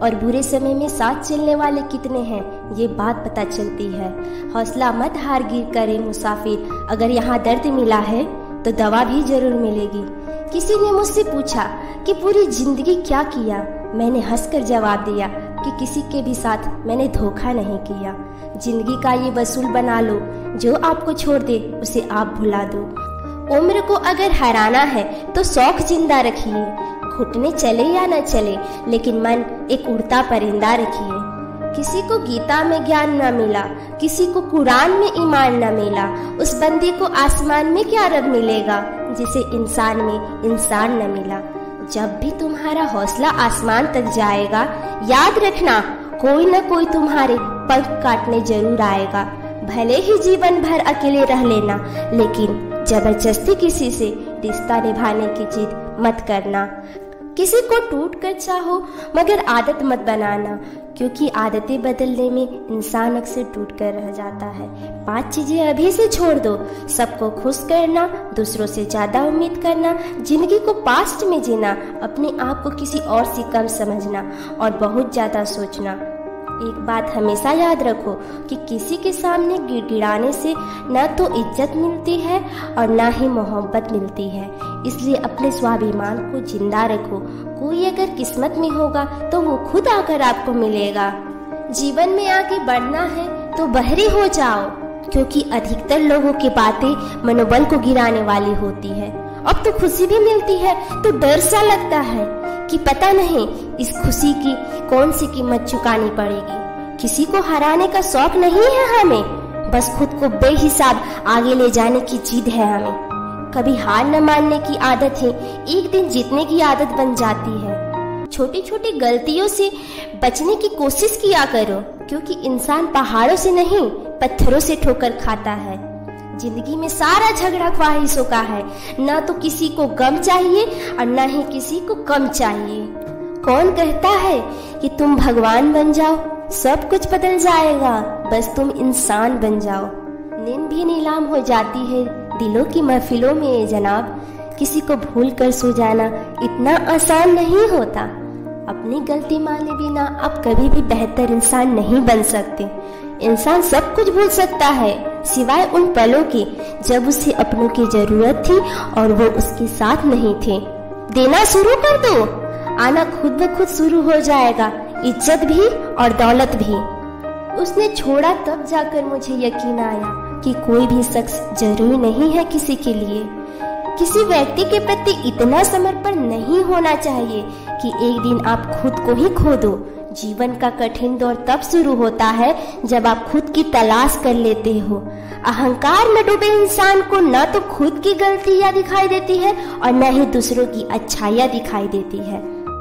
और बुरे समय में साथ चलने वाले कितने हैं, ये बात पता चलती है। हौसला मत हार गिर करे मुसाफिर, अगर यहाँ दर्द मिला है तो दवा भी जरूर मिलेगी। किसी ने मुझसे पूछा कि पूरी जिंदगी क्या किया। मैंने हंसकर जवाब दिया कि किसी के भी साथ मैंने धोखा नहीं किया। जिंदगी का ये वसूल बना लो, जो आपको छोड़ दे उसे आप भुला दो। उम्र को अगर हराना है तो शौक जिंदा रखिए, घुटने चले या न चले लेकिन मन एक उड़ता परिंदा रखिए। किसी को गीता में ज्ञान न मिला, किसी को कुरान में ईमान न मिला, उस बंदे को आसमान में क्या रब मिलेगा जिसे इंसान में इंसान न मिला। जब भी तुम्हारा हौसला आसमान तक जाएगा, याद रखना कोई न कोई तुम्हारे पंख काटने जरूर आएगा। भले ही जीवन भर अकेले रह लेना, लेकिन जबरदस्ती किसी से रिश्ता निभाने की जिद मत करना। किसी को टूट कर चाहो मगर आदत मत बनाना, क्योंकि आदतें बदलने में इंसान अक्सर टूट कर रह जाता है। 5 चीजें अभी से छोड़ दो, सबको खुश करना, दूसरों से ज्यादा उम्मीद करना, जिंदगी को पास्ट में जीना, अपने आप को किसी और से कम समझना और बहुत ज्यादा सोचना। एक बात हमेशा याद रखो कि किसी के सामने गिड़गिड़ाने से न तो इज्जत मिलती है और न ही मोहब्बत मिलती है। इसलिए अपने स्वाभिमान को जिंदा रखो। कोई अगर किस्मत में होगा तो वो खुद आकर आपको मिलेगा। जीवन में आगे बढ़ना है तो बहरे हो जाओ, क्योंकि अधिकतर लोगों की बातें मनोबल को गिराने वाली होती है। अब तो खुशी भी मिलती है तो डर सा लगता है कि पता नहीं इस खुशी की कौन सी कीमत चुकानी पड़ेगी। किसी को हराने का शौक नहीं है हमें, बस खुद को बेहिसाब आगे ले जाने की जिद है हमें। कभी हार न मानने की आदत है, एक दिन जीतने की आदत बन जाती है। छोटी छोटी गलतियों से बचने की कोशिश किया करो, क्योंकि इंसान पहाड़ों से नहीं पत्थरों से ठोकर खाता है। जिंदगी में सारा झगड़ा ख्वाहिशों का है, न तो किसी को गम चाहिए और न ही किसी को कम चाहिए। कौन कहता है कि तुम भगवान बन जाओ, सब कुछ बदल जाएगा, बस तुम इंसान बन जाओ। नींद भी नीलाम हो जाती है दिलों की महफिलों में जनाब, किसी को भूल कर सो जाना इतना आसान नहीं होता। अपनी गलती माने बिना आप कभी भी बेहतर इंसान नहीं बन सकते। इंसान सब कुछ भूल सकता है सिवाय उन पलों के जब उसे अपनों की जरूरत थी और वो उसके साथ नहीं थे। देना शुरू कर दो, आना खुद ब खुद शुरू हो जाएगा, इज्जत भी और दौलत भी। उसने छोड़ा तब जाकर मुझे यकीन आया कि कोई भी शख्स जरूरी नहीं है किसी के लिए। किसी व्यक्ति के प्रति इतना समर्पण नहीं होना चाहिए कि एक दिन आप खुद को ही खो दो। जीवन का कठिन दौर तब शुरू होता है जब आप खुद की तलाश कर लेते हो। अहंकार में डूबे इंसान को न तो खुद की गलतियां दिखाई देती है और न ही दूसरों की अच्छाइयां दिखाई देती है।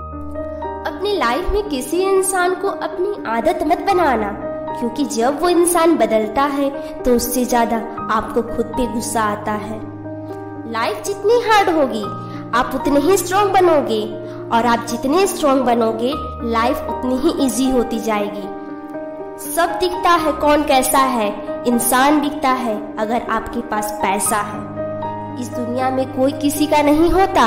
अपनी लाइफ में किसी इंसान को अपनी आदत मत बनाना, क्योंकि जब वो इंसान बदलता है तो उससे ज्यादा आपको खुद पे गुस्सा आता है। लाइफ जितनी हार्ड होगी आप उतने ही स्ट्रॉन्ग बनोगे, और आप जितने स्ट्रॉन्ग बनोगे लाइफ उतनी ही इजी होती जाएगी। सब दिखता है कौन कैसा है, इंसान दिखता है अगर आपके पास पैसा है। इस दुनिया में कोई किसी का नहीं होता,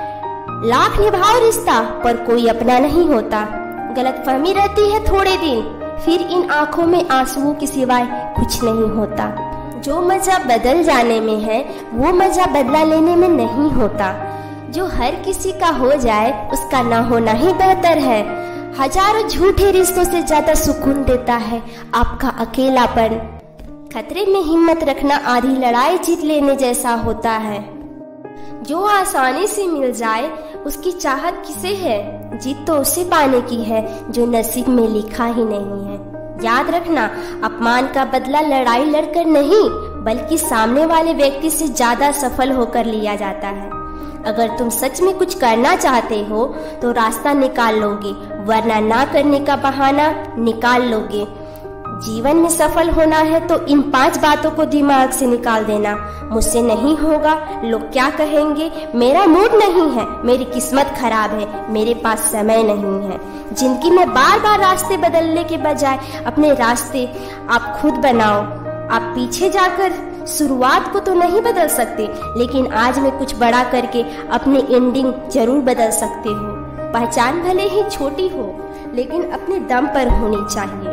लाख निभाओ रिश्ता पर कोई अपना नहीं होता। गलतफहमी रहती है थोड़े दिन, फिर इन आंखों में आंसुओं के सिवाय कुछ नहीं होता। जो मजा बदल जाने में है वो मजा बदला लेने में नहीं होता। जो हर किसी का हो जाए उसका ना होना ही बेहतर है। हजारों झूठे रिश्तों से ज्यादा सुकून देता है आपका अकेलापन। खतरे में हिम्मत रखना आधी लड़ाई जीत लेने जैसा होता है। जो आसानी से मिल जाए उसकी चाहत किसे है, जीत तो उसे पाने की है जो नसीब में लिखा ही नहीं है। याद रखना, अपमान का बदला लड़ाई लड़कर नहीं बल्कि सामने वाले व्यक्ति से ज्यादा सफल होकर लिया जाता है। अगर तुम सच में कुछ करना चाहते हो तो रास्ता निकाल लोगे, वरना ना करने का बहाना निकाल लोगे। जीवन में सफल होना है तो इन 5 बातों को दिमाग से निकाल देना। मुझसे नहीं होगा, लोग क्या कहेंगे, मेरा मूड नहीं है, मेरी किस्मत खराब है, मेरे पास समय नहीं है। जिंदगी में बार बार रास्ते बदलने के बजाय अपने रास्ते आप खुद बनाओ। आप पीछे जाकर शुरुआत को तो नहीं बदल सकते, लेकिन आज में कुछ बड़ा करके अपनी एंडिंग जरूर बदल सकते हो। पहचान भले ही छोटी हो लेकिन अपने दम पर होनी चाहिए।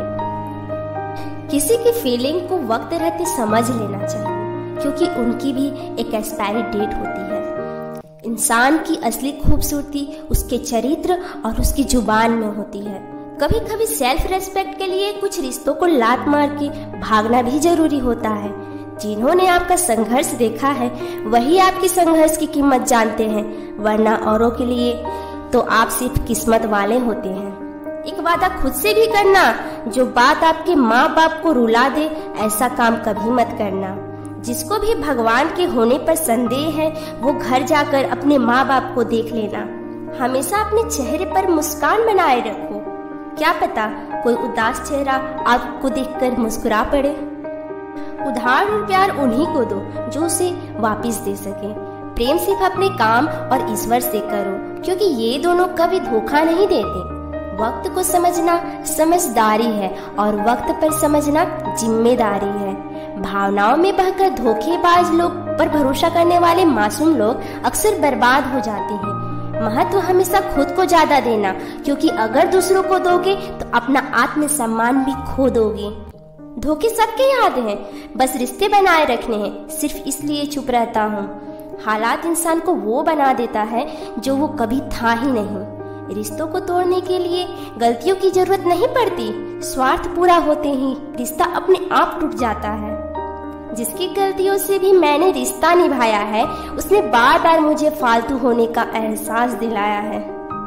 किसी की फीलिंग को वक्त रहते समझ लेना चाहिए, क्योंकि उनकी भी एक एक्सपायरी डेट होती है। इंसान की असली खूबसूरती उसके चरित्र और उसकी जुबान में होती है। कभी कभी सेल्फ रेस्पेक्ट के लिए कुछ रिश्तों को लात मार के भागना भी जरूरी होता है। जिन्होंने आपका संघर्ष देखा है वही आपकी संघर्ष की कीमत जानते हैं, वरना औरों के लिए तो आप सिर्फ किस्मत वाले होते हैं। एक वादा खुद से भी करना, जो बात आपके माँ बाप को रुला दे, ऐसा काम कभी मत करना। जिसको भी भगवान के होने पर संदेह है वो घर जाकर अपने माँ बाप को देख लेना। हमेशा अपने चेहरे पर मुस्कान बनाए रखो, क्या पता कोई उदास चेहरा आपको देखकर मुस्कुरा पड़े। उधार और प्यार उन्हीं को दो जो उसे वापस दे सके। प्रेम सिर्फ अपने काम और ईश्वर से करो, क्योंकि ये दोनों कभी धोखा नहीं देते। वक्त को समझना समझदारी है और वक्त पर समझना जिम्मेदारी है। भावनाओं में बहकर धोखेबाज लोग पर भरोसा करने वाले मासूम लोग अक्सर बर्बाद हो जाते हैं। महत्व हमेशा खुद को ज्यादा देना, क्योंकि अगर दूसरों को दोगे तो अपना आत्मसम्मान भी खो दोगे। धोखे सबके याद हैं, बस रिश्ते बनाए रखने हैं, सिर्फ इसलिए चुप रहता हूँ। हालात इंसान को वो बना देता है जो वो कभी था ही नहीं। रिश्तों को तोड़ने के लिए गलतियों की जरूरत नहीं पड़ती, स्वार्थ पूरा होते ही रिश्ता अपने आप टूट जाता है। जिसकी गलतियों से भी मैंने रिश्ता निभाया है, उसने बार बार मुझे फालतू होने का एहसास दिलाया है।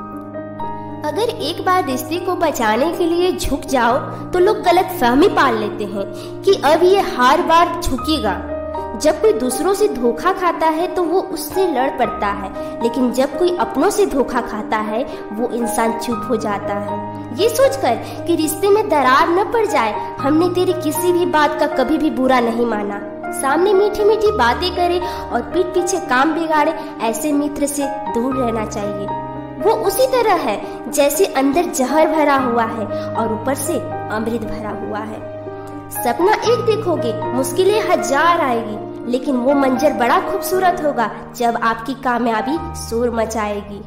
अगर एक बार रिश्ते को बचाने के लिए झुक जाओ तो लोग गलत फहमी पाल लेते हैं कि अब ये हर बार झुकेगा। जब कोई दूसरों से धोखा खाता है तो वो उससे लड़ पड़ता है, लेकिन जब कोई अपनों से धोखा खाता है वो इंसान चुप हो जाता है, ये सोचकर कि रिश्ते में दरार न पड़ जाए। हमने तेरी किसी भी बात का कभी भी बुरा नहीं माना। सामने मीठी मीठी बातें करे और पीठ पीछे काम बिगाड़े, ऐसे मित्र से दूर रहना चाहिए। वो उसी तरह है जैसे अंदर जहर भरा हुआ है और ऊपर से अमृत भरा हुआ है। सपना एक देखोगे, मुश्किलें हजार आएगी, लेकिन वो मंजर बड़ा खूबसूरत होगा जब आपकी कामयाबी शोर मचाएगी।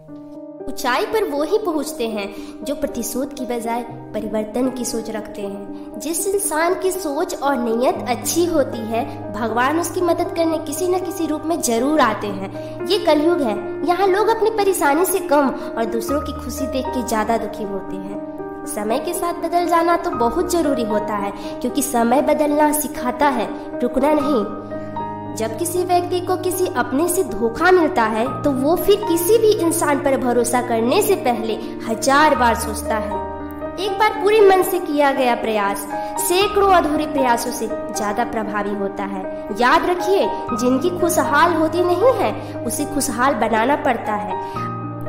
ऊंचाई पर वो ही पहुंचते हैं जो प्रतिशोध की बजाय परिवर्तन की सोच रखते हैं। जिस इंसान की सोच और नीयत अच्छी होती है, भगवान उसकी मदद करने किसी न किसी रूप में जरूर आते हैं। ये कलयुग है, यहाँ लोग अपनी परेशानी से कम और दूसरों की खुशी देख के ज्यादा दुखी होते हैं। समय के साथ बदल जाना तो बहुत जरूरी होता है, क्योंकि समय बदलना सिखाता है, रुकना नहीं। जब किसी व्यक्ति को किसी अपने से धोखा मिलता है तो वो फिर किसी भी इंसान पर भरोसा करने से पहले हजार बार सोचता है। एक बार पूरे मन से किया गया प्रयास सैकड़ों अधूरे प्रयासों से ज्यादा प्रभावी होता है। याद रखिए, जिनकी खुशहाल होती नहीं है उसे खुशहाल बनाना पड़ता है।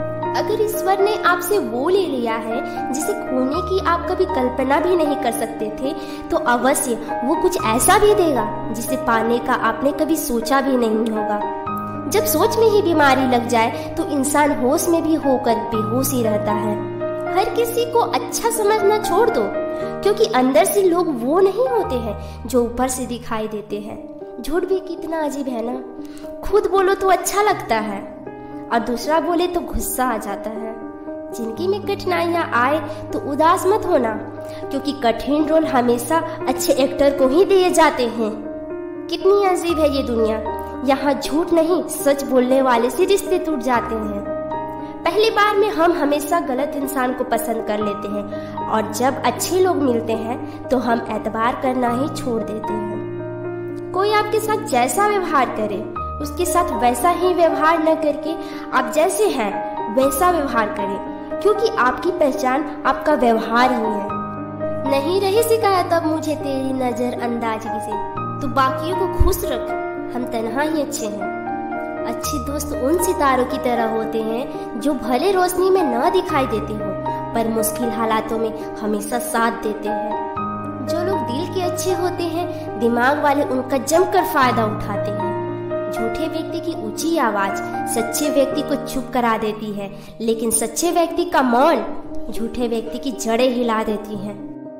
अगर ईश्वर ने आपसे वो ले लिया है जिसे खोने की आप कभी कल्पना भी नहीं कर सकते थे, तो अवश्य वो कुछ ऐसा भी देगा जिसे पाने का आपने कभी सोचा भी नहीं होगा। जब सोच में ही बीमारी लग जाए तो इंसान होश में भी होकर बेहोश ही रहता है। हर किसी को अच्छा समझना छोड़ दो, क्योंकि अंदर से लोग वो नहीं होते हैं जो ऊपर से दिखाई देते हैं। झूठ भी कितना अजीब है ना, खुद बोलो तो अच्छा लगता है और दूसरा बोले तो गुस्सा आ जाता है। जिंदगी में कठिनाइयां आए तो उदास मत होना, क्योंकि कठिन रोल हमेशा अच्छे एक्टर को ही दिए जाते हैं। कितनी अजीब है ये दुनिया, यहाँ झूठ नहीं सच बोलने वाले से रिश्ते टूट जाते हैं। पहली बार में हम हमेशा गलत इंसान को पसंद कर लेते हैं, और जब अच्छे लोग मिलते हैं तो हम एतबार करना ही छोड़ देते हैं। कोई आपके साथ जैसा व्यवहार करे उसके साथ वैसा ही व्यवहार न करके आप जैसे हैं वैसा व्यवहार करें, क्योंकि आपकी पहचान आपका व्यवहार ही है। नहीं रही शिकायत अब मुझे तेरी नजर अंदाजगी से, तू बाकियों को खुश रख, हम तन्हा ही अच्छे हैं। अच्छे दोस्त उन सितारों की तरह होते हैं जो भले रोशनी में न दिखाई देते हो, पर मुश्किल हालातों में हमेशा साथ देते हैं। जो लोग दिल के अच्छे होते हैं, दिमाग वाले उनका जमकर फायदा उठाते हैं। झूठे व्यक्ति की ऊंची आवाज सच्चे व्यक्ति को चुप करा देती है, लेकिन सच्चे व्यक्ति का मौन झूठे व्यक्ति की जड़ें हिला देती है।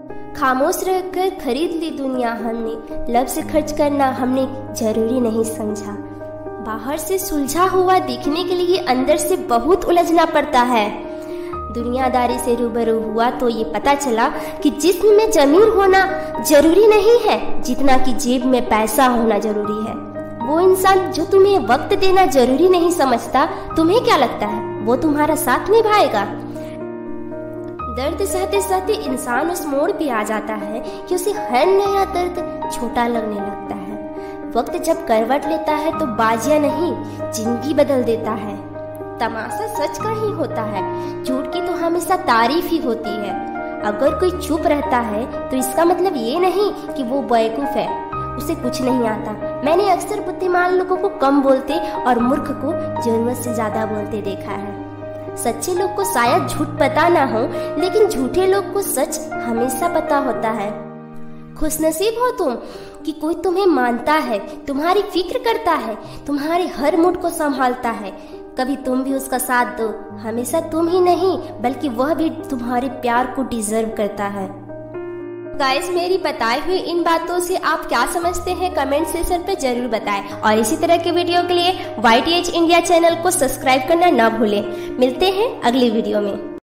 खामोश रहकर खरीद ली दुनिया हमने, लब से खर्च करना हमने जरूरी नहीं समझा। बाहर से सुलझा हुआ दिखने के लिए अंदर से बहुत उलझना पड़ता है। दुनियादारी से रूबरू हुआ तो ये पता चला कि जिस्म में जमीर होना जरूरी नहीं है जितना कि जेब में पैसा होना जरूरी है। वो इंसान जो तुम्हें वक्त देना जरूरी नहीं समझता, तुम्हें क्या लगता है वो तुम्हारा साथ निभाएगा? दर्द सहते सहते इंसान उस मोड़ पे आ जाता है कि उसे हर नया दर्द छोटा लगने लगता है। वक्त जब करवट लेता है तो बाजियां नहीं, जिंदगी बदल देता है। तमाशा सच का ही होता है, झूठ की तो हमेशा तारीफ ही होती है। अगर कोई चुप रहता है तो इसका मतलब ये नहीं कि वो बेवकूफ है, उसे कुछ नहीं आता। मैंने अक्सर बुद्धिमान लोगों को कम बोलते और मूर्ख को जरूरत से ज्यादा बोलते देखा है। सच्चे लोग को शायद झूठ पता ना हो, लेकिन झूठे लोग को सच हमेशा पता होता है। खुशनसीब हो तुम कि कोई तुम्हें मानता है, तुम्हारी फिक्र करता है, तुम्हारे हर मूड को संभालता है। कभी तुम भी उसका साथ दो। हमेशा तुम ही नहीं बल्कि वह भी तुम्हारे प्यार को डिजर्व करता है। गाइस, मेरी बताई हुई इन बातों से आप क्या समझते हैं कमेंट सेक्शन पे जरूर बताएं और इसी तरह के वीडियो के लिए YTH इंडिया चैनल को सब्सक्राइब करना ना भूलें। मिलते हैं अगली वीडियो में।